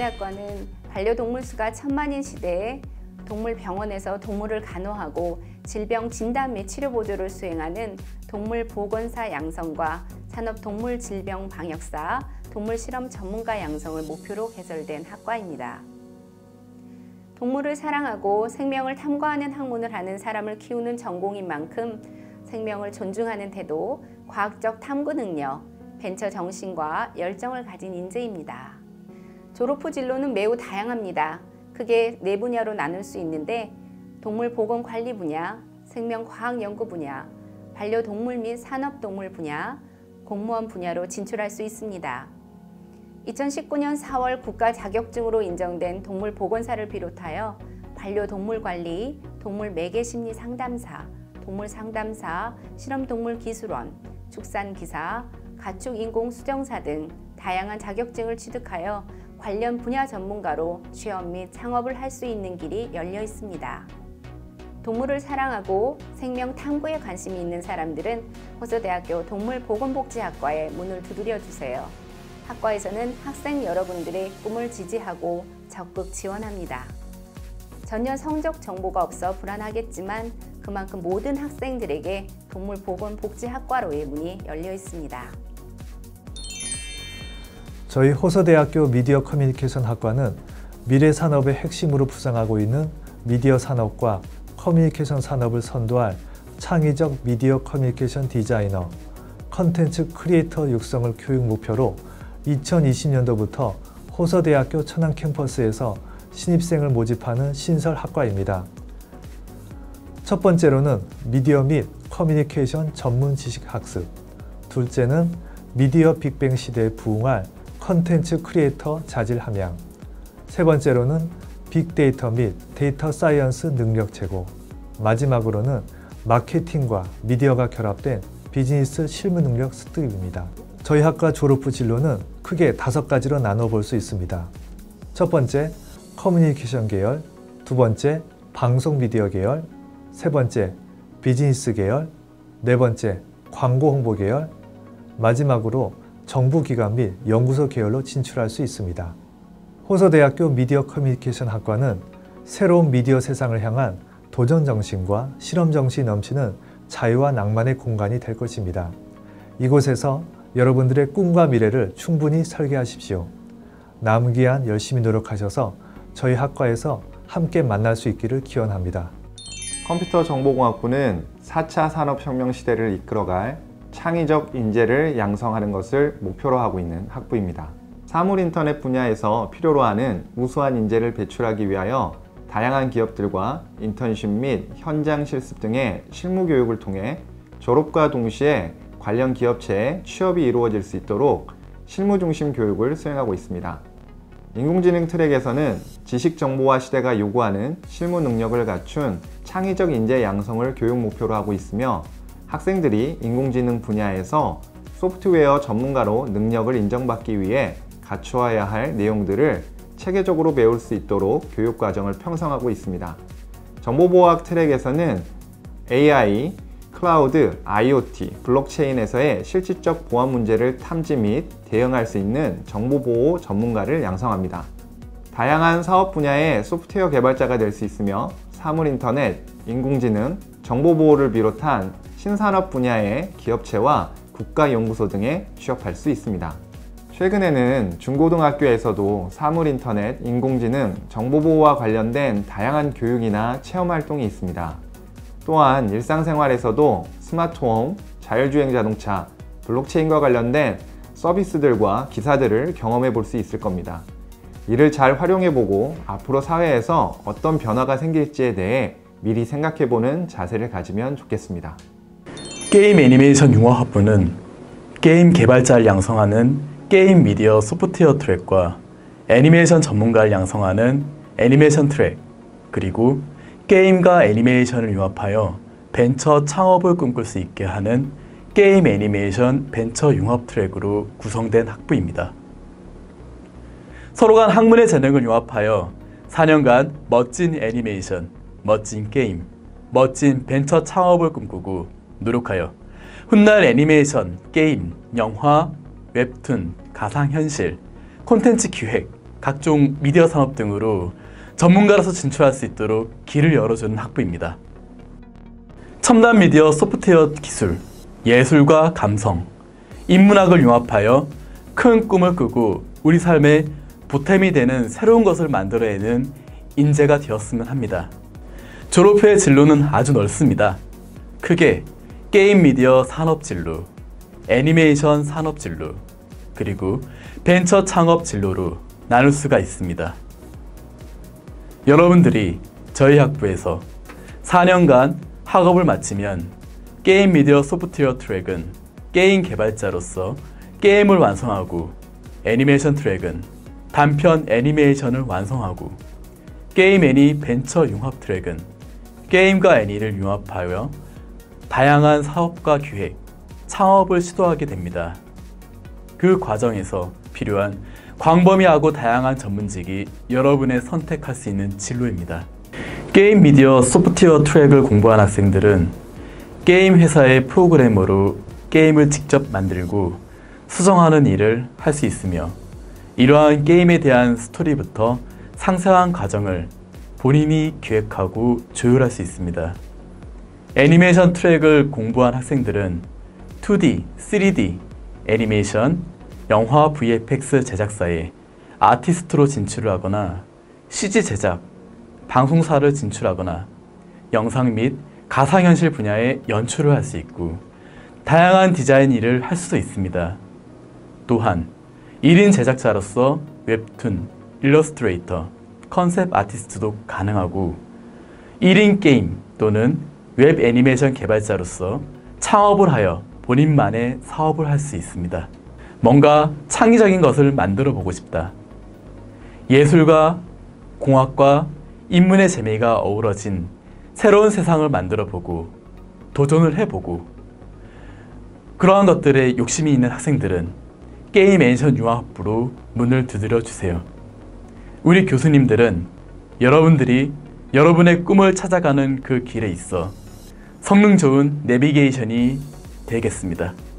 동물복지학과는 반려동물 수가 천만인 시대에 동물병원에서 동물을 간호하고 질병 진단 및 치료 보조를 수행하는 동물보건사 양성과 산업동물질병방역사, 동물실험 전문가 양성을 목표로 개설된 학과입니다. 동물을 사랑하고 생명을 탐구하는 학문을 하는 사람을 키우는 전공인 만큼 생명을 존중하는 태도, 과학적 탐구 능력, 벤처 정신과 열정을 가진 인재입니다. 졸업 후 진로는 매우 다양합니다. 크게 4분야로 나눌 수 있는데 동물보건관리 분야, 생명과학연구 분야, 반려동물 및 산업동물 분야, 공무원 분야로 진출할 수 있습니다. 2019년 4월 국가 자격증으로 인정된 동물보건사를 비롯하여 반려동물관리, 동물매개심리상담사, 동물상담사, 실험동물기술원, 축산기사, 가축인공수정사 등 다양한 자격증을 취득하여 관련 분야 전문가로 취업 및 창업을 할 수 있는 길이 열려 있습니다. 동물을 사랑하고 생명 탐구에 관심이 있는 사람들은 호서대학교 동물보건복지학과에 문을 두드려 주세요. 학과에서는 학생 여러분들의 꿈을 지지하고 적극 지원합니다. 전혀 성적 정보가 없어 불안하겠지만 그만큼 모든 학생들에게 동물보건복지학과로의 문이 열려 있습니다. 저희 호서대학교 미디어 커뮤니케이션 학과는 미래 산업의 핵심으로 부상하고 있는 미디어 산업과 커뮤니케이션 산업을 선도할 창의적 미디어 커뮤니케이션 디자이너, 컨텐츠 크리에이터 육성을 교육 목표로 2020년도부터 호서대학교 천안 캠퍼스에서 신입생을 모집하는 신설 학과입니다. 첫 번째로는 미디어 및 커뮤니케이션 전문 지식 학습, 둘째는 미디어 빅뱅 시대에 부응할 컨텐츠 크리에이터 자질 함양, 세 번째로는 빅데이터 및 데이터 사이언스 능력 제고, 마지막으로는 마케팅과 미디어가 결합된 비즈니스 실무 능력 습득입니다. 저희 학과 졸업 후 진로는 크게 5가지로 나눠볼 수 있습니다. 첫 번째, 커뮤니케이션 계열, 두 번째, 방송 미디어 계열, 세 번째, 비즈니스 계열, 네 번째, 광고 홍보 계열, 마지막으로 정부기관 및 연구소 계열로 진출할 수 있습니다. 호서대학교 미디어 커뮤니케이션 학과는 새로운 미디어 세상을 향한 도전 정신과 실험 정신이 넘치는 자유와 낭만의 공간이 될 것입니다. 이곳에서 여러분들의 꿈과 미래를 충분히 설계하십시오. 남은 기한 열심히 노력하셔서 저희 학과에서 함께 만날 수 있기를 기원합니다. 컴퓨터정보공학부는 4차 산업혁명 시대를 이끌어갈 창의적 인재를 양성하는 것을 목표로 하고 있는 학부입니다. 사물인터넷 분야에서 필요로 하는 우수한 인재를 배출하기 위하여 다양한 기업들과 인턴십 및 현장 실습 등의 실무 교육을 통해 졸업과 동시에 관련 기업체에 취업이 이루어질 수 있도록 실무 중심 교육을 수행하고 있습니다. 인공지능 트랙에서는 지식정보화 시대가 요구하는 실무 능력을 갖춘 창의적 인재 양성을 교육 목표로 하고 있으며 학생들이 인공지능 분야에서 소프트웨어 전문가로 능력을 인정받기 위해 갖추어야 할 내용들을 체계적으로 배울 수 있도록 교육과정을 편성하고 있습니다. 정보보호학 트랙에서는 AI, 클라우드, IoT, 블록체인에서의 실질적 보안 문제를 탐지 및 대응할 수 있는 정보보호 전문가를 양성합니다. 다양한 사업 분야의 소프트웨어 개발자가 될 수 있으며 사물인터넷, 인공지능, 정보보호를 비롯한 신산업 분야의 기업체와 국가연구소 등에 취업할 수 있습니다. 최근에는 중고등학교에서도 사물인터넷, 인공지능, 정보보호와 관련된 다양한 교육이나 체험활동이 있습니다. 또한 일상생활에서도 스마트홈, 자율주행 자동차, 블록체인과 관련된 서비스들과 기사들을 경험해 볼 수 있을 겁니다. 이를 잘 활용해보고 앞으로 사회에서 어떤 변화가 생길지에 대해 미리 생각해보는 자세를 가지면 좋겠습니다. 게임 애니메이션 융합학부는 게임 개발자를 양성하는 게임 미디어 소프트웨어 트랙과 애니메이션 전문가를 양성하는 애니메이션 트랙, 그리고 게임과 애니메이션을 융합하여 벤처 창업을 꿈꿀 수 있게 하는 게임 애니메이션 벤처 융합 트랙으로 구성된 학부입니다. 서로 간 학문의 재능을 융합하여 4년간 멋진 애니메이션, 멋진 게임, 멋진 벤처 창업을 꿈꾸고 노력하여 훗날 애니메이션, 게임, 영화, 웹툰, 가상현실, 콘텐츠 기획, 각종 미디어 산업 등으로 전문가로서 진출할 수 있도록 길을 열어주는 학부입니다. 첨단 미디어 소프트웨어 기술, 예술과 감성, 인문학을 융합하여 큰 꿈을 꾸고 우리 삶에 보탬이 되는 새로운 것을 만들어내는 인재가 되었으면 합니다. 졸업 후의 진로는 아주 넓습니다. 크게 게임 미디어 산업 진로, 애니메이션 산업 진로, 그리고 벤처 창업 진로로 나눌 수가 있습니다. 여러분들이 저희 학부에서 4년간 학업을 마치면 게임 미디어 소프트웨어 트랙은 게임 개발자로서 게임을 완성하고, 애니메이션 트랙은 단편 애니메이션을 완성하고, 게임 애니 벤처 융합 트랙은 게임과 애니를 융합하여 다양한 사업과 기획, 창업을 시도하게 됩니다. 그 과정에서 필요한 광범위하고 다양한 전문직이 여러분의 선택할 수 있는 진로입니다. 게임 미디어 소프트웨어 트랙을 공부한 학생들은 게임 회사의 프로그래머로 게임을 직접 만들고 수정하는 일을 할 수 있으며, 이러한 게임에 대한 스토리부터 상세한 과정을 본인이 기획하고 조율할 수 있습니다. 애니메이션 트랙을 공부한 학생들은 2D, 3D, 애니메이션, 영화 VFX 제작사에 아티스트로 진출을 하거나 CG 제작, 방송사를 진출하거나 영상 및 가상현실 분야에 연출을 할 수 있고 다양한 디자인 일을 할 수도 있습니다. 또한 1인 제작자로서 웹툰, 일러스트레이터, 컨셉 아티스트도 가능하고 1인 게임 또는 웹 애니메이션 개발자로서 창업을 하여 본인만의 사업을 할 수 있습니다. 뭔가 창의적인 것을 만들어 보고 싶다. 예술과 공학과 인문의 재미가 어우러진 새로운 세상을 만들어 보고 도전을 해보고, 그러한 것들에 욕심이 있는 학생들은 게임 애니메이션 융합부로 문을 두드려 주세요. 우리 교수님들은 여러분들이 여러분의 꿈을 찾아가는 그 길에 있어 성능 좋은 내비게이션이 되겠습니다.